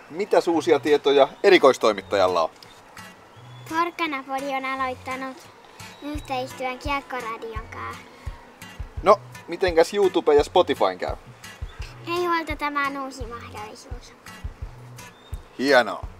Mitäs uusia tietoja erikoistoimittajalla on? Porkkanapodi on aloittanut yhteistyön Kiekkoradion kanssa. No, mitenkäs YouTube ja Spotifyn käy? Ei huolta, tämä on uusi mahdollisuus. Hienoa.